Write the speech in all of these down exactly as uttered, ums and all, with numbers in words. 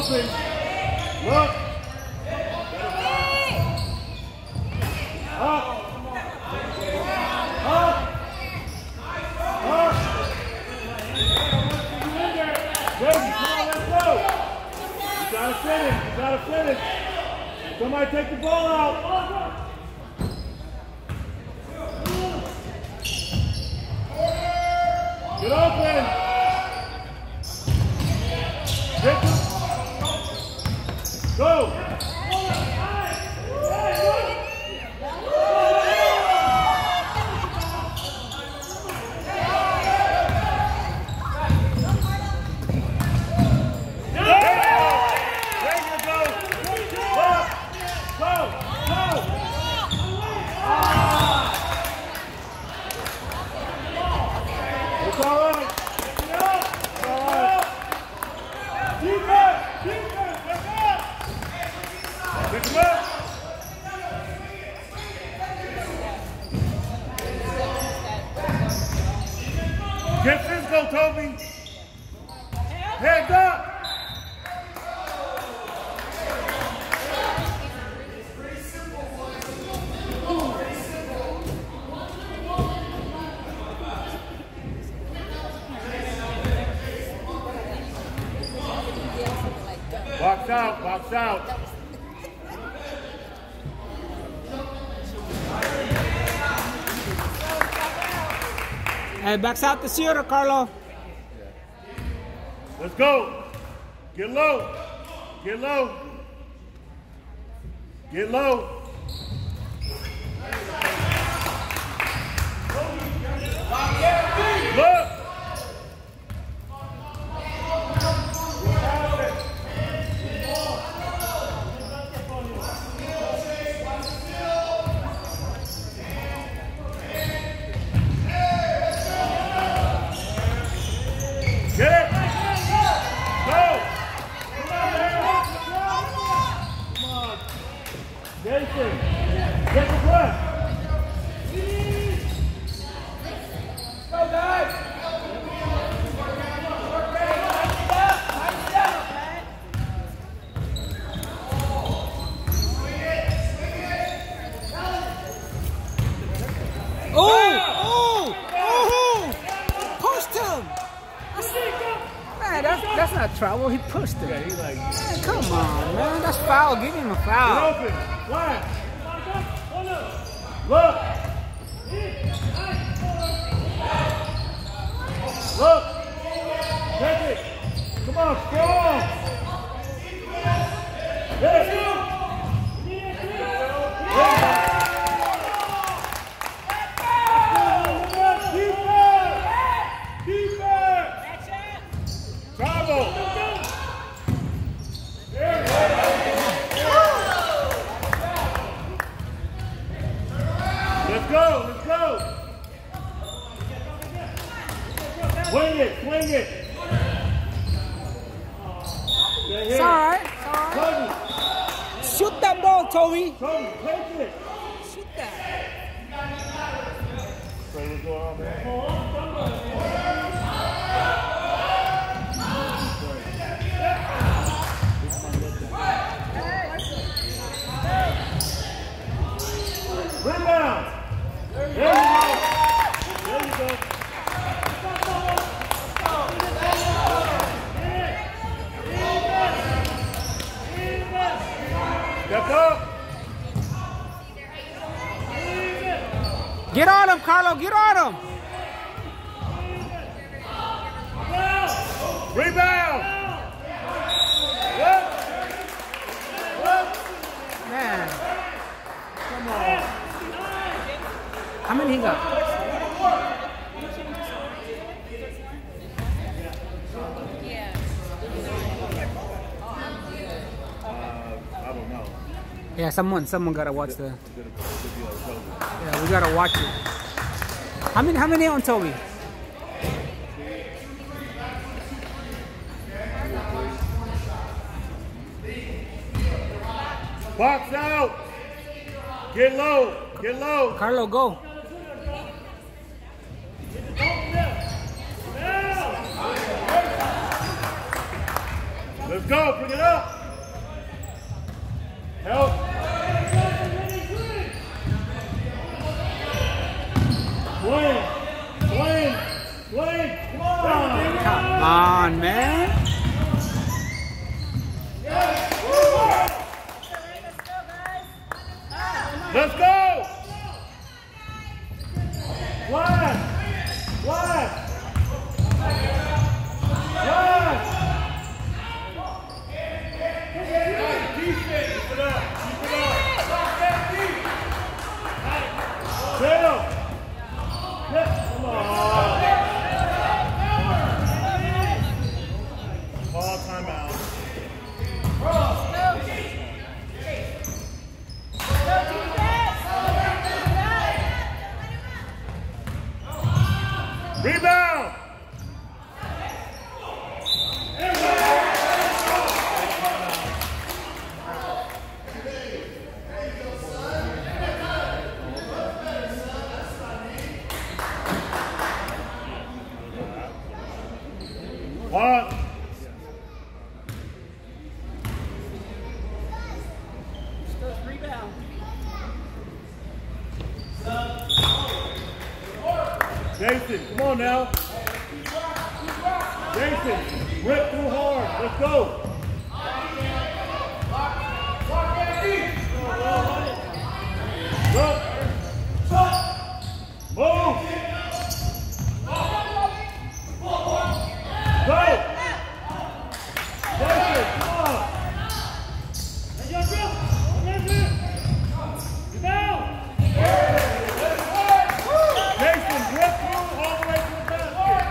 open. Look. Up. Up. Up. Baby, come on, let's go. You gotta finish. You gotta finish. Somebody take the ball out. Get open. Get the... Go. Get physical, Toby. Hands up. Box out, box out. Hey, backs out the shooter, Carlo. Let's go. Get low. Get low. Get low. Look. Jason, get the breath. Go, guys. Oh, oh, oh, pushed him. Man, that's, that's not trouble. He pushed him. Yeah, he like, man, come on, man. That's foul. Give him a foul. Get open. Flat. Look. Look. Take it. Come on, strong. Yes. Bravo! Let's go, let's go! Swing it, swing it! It's alright, it's alright. Shoot that ball, Toby! Toby, take it! Shoot that! Say what's going on, man? Rebound! There you go! There you go! Step up! Get on him, Carlo! Get on him! Rebound! What? What? Man. Come on. How many he got? Yeah, someone, someone gotta watch the. Yeah, we gotta watch it. How many? How many on Toby? Box out. Get low. Get low. Carlo, go. Let's go, bring it up. Help. Swing, swing, swing, come on. Come on, man. Let's go. Flash, flash, flash. Defense, keep it up, keep it up. Chill. Come on. Ball timeout. Rebound. One. Jason, come on now. Jason, rip through hard. Let's go. Go. Move. Go. Jason, come on. Jason, rip through all the way to the basket.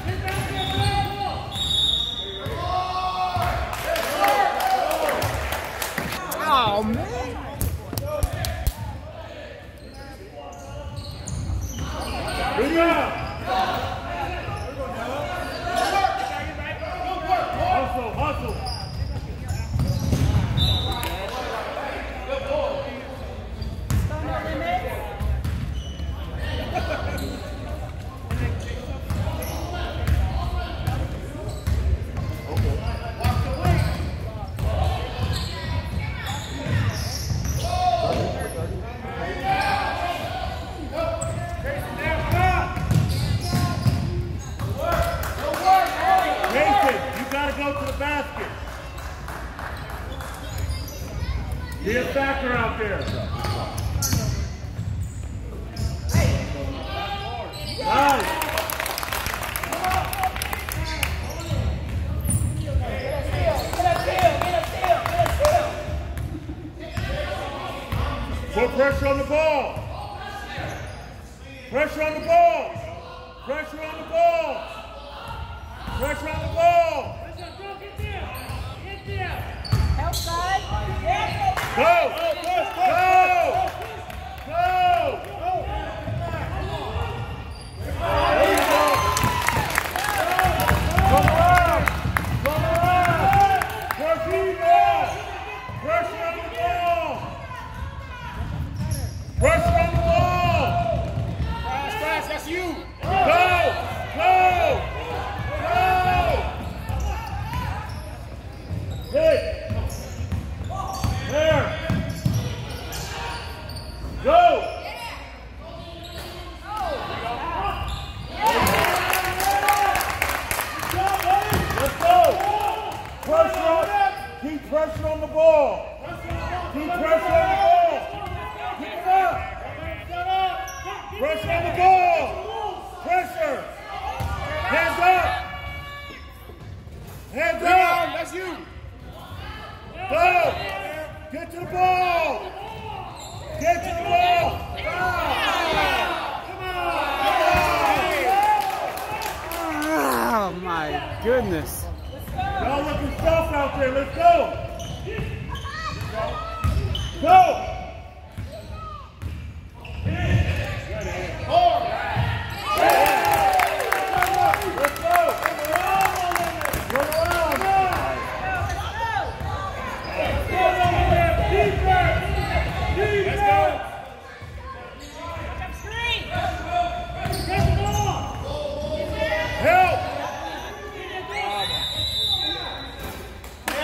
Oh, man. Rebound. Hustle, hustle. Be a factor out there. Nice. Put pressure on the ball. Pressure on the ball. Pressure on the ball. Pressure on the ball. Help side. Go! Go! Go! Go! There you go! Come around! Come around! Pressure on the ball! Pressure on the ball! Pressure on the ball! Fast, fast, that's you! Go! Go! Go! Hit! There! Go! Let's go! Pressure on, keep pressure on the ball. Keep pressure on the ball. Keep it up. Pressure on the ball. Pressure. Hands up. Hands up. That's you! Go! Get to the ball! Get to the ball! Come on! Oh, my goodness. Y'all looking soft out there. Let's go! Go! Let's go! Run around! Let's go! Help!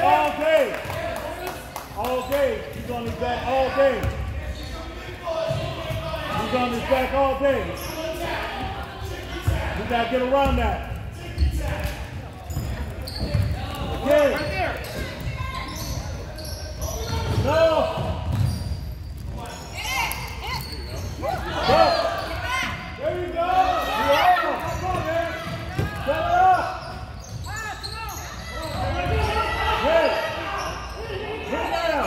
all day. All day. He's on his back all day. He's on his back all day. We gotta get around that. Okay. Right there. No. Go. There you go. Yeah. Come on, man. Set it up. Hey. Bring it down.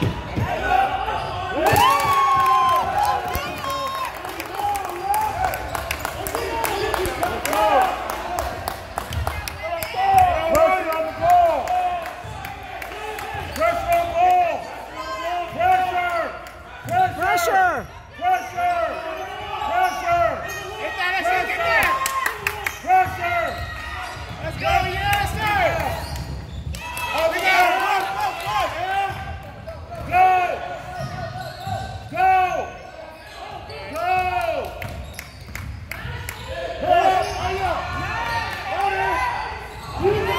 Pressure! Pressure! Pressure! Get that, let's get that. Pressure! Let's go, yes, sir. Oh, we got it! Go! Go! Go! Hey! Hurry up! Order! You can go!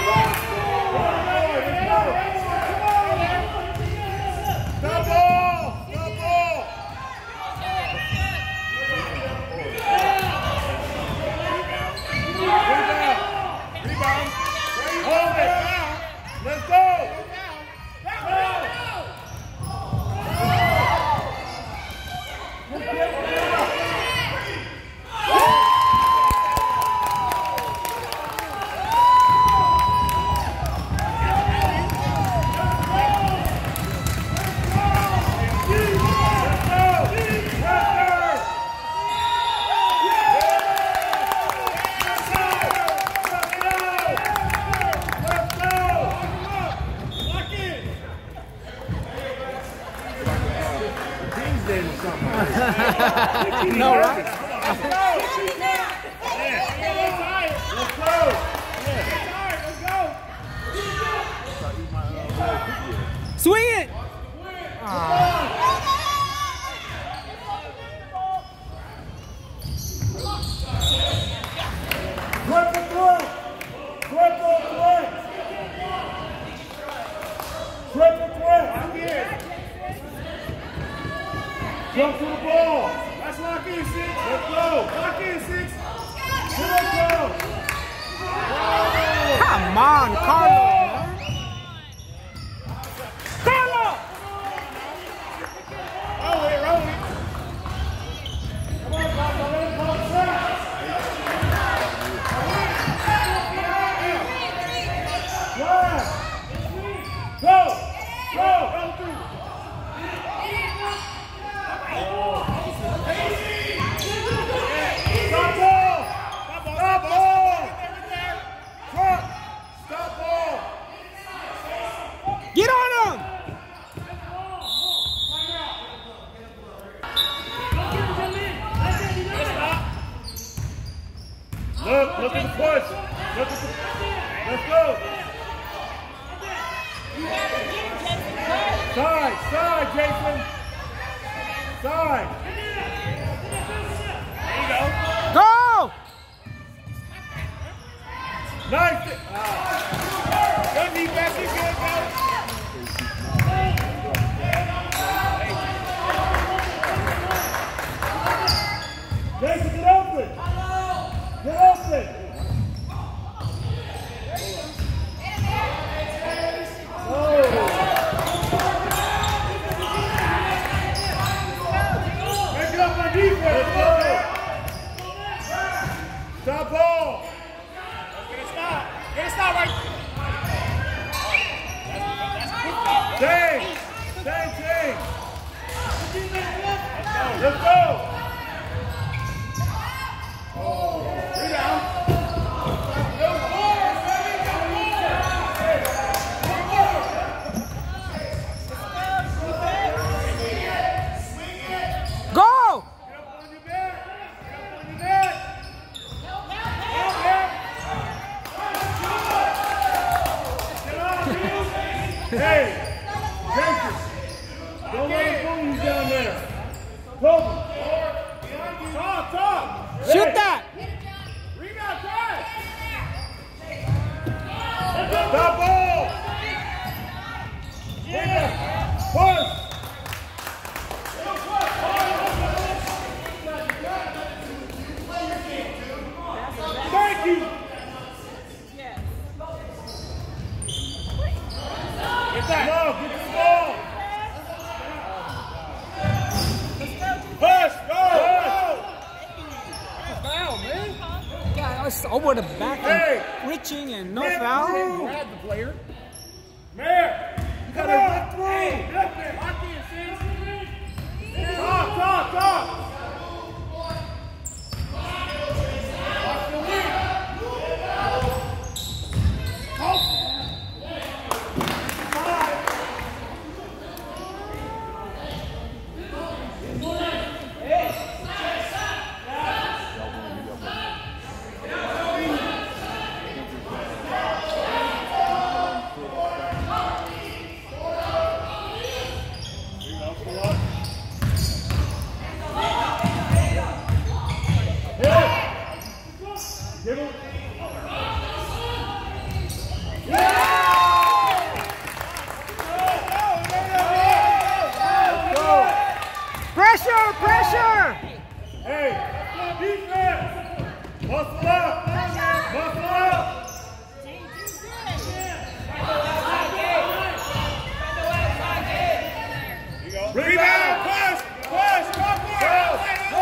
Stop ball! Stop ball! Rebound! Rebound! Hold it! Let's go! No, right? Let's go! Swing it! Triple threat! Triple threat! Triple threat! Jump to the ball! Let's lock in, six. Let's go! Lock in, six. Let's go! Come on, Carlo! Carlo! Roll it, roll it. Come on, Carlo, let him come track! Drive! Go! Go! Run through! Stop ball! Stop ball! Front! Stop ball! Get on him! Look, look at the push. Look at the, let's go. Side, side, Jason. Side. There you go. Go! Nice. Ah. Good defense, you good, coach. Jason, get open. Get open. Oh. Make it up on defense. Stop ball. Get a stop. Get a stop right. Same. Same thing. Let's go. Rebound. Go! Hey, Jason, don't let him pull you down there. Kobe. Talk, talk. Shoot that! Rebound, try. Stop ball. over the back Hey. and reaching and no Hey, foul. hey. Grab the player. Mayor. You Come gotta on. look through. Hey, look there. Lock in, sis. Talk, talk, talk. Give him. Pressure, pressure. Hey, defense. Muscle up. Muscle up. Rebound. Push. Push. Go for it.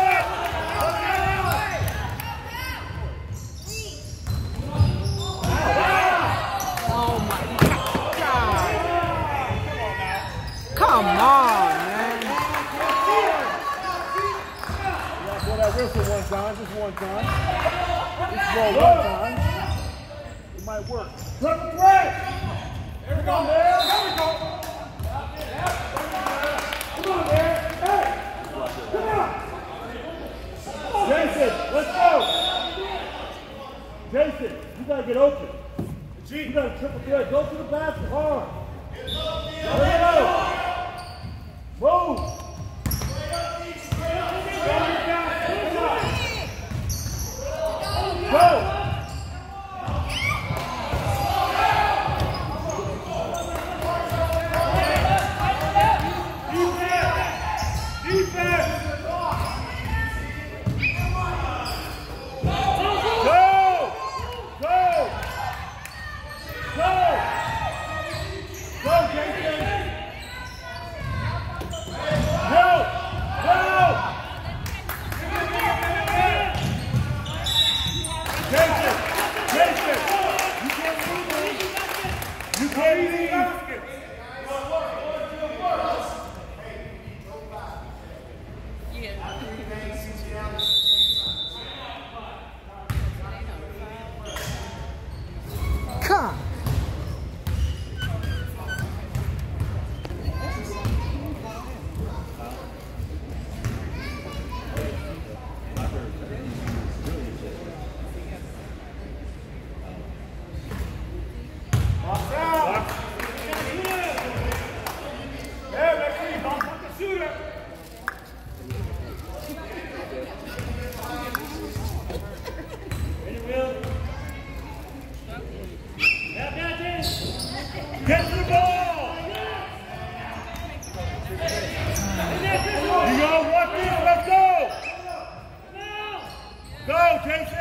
Oh my God. Come on, man. Yeah, blow that whistle one time, just one time. Just blow one time. It might work. Triple threat. There we go, man. There we go. Come on, man. Hey. Come on. Jason, let's go. Jason, you gotta get open. You gotta triple threat. Go to the basket hard. There you go. Move. Go. Come. Get to the ball! You go, watch this, let's go! Go, Jason!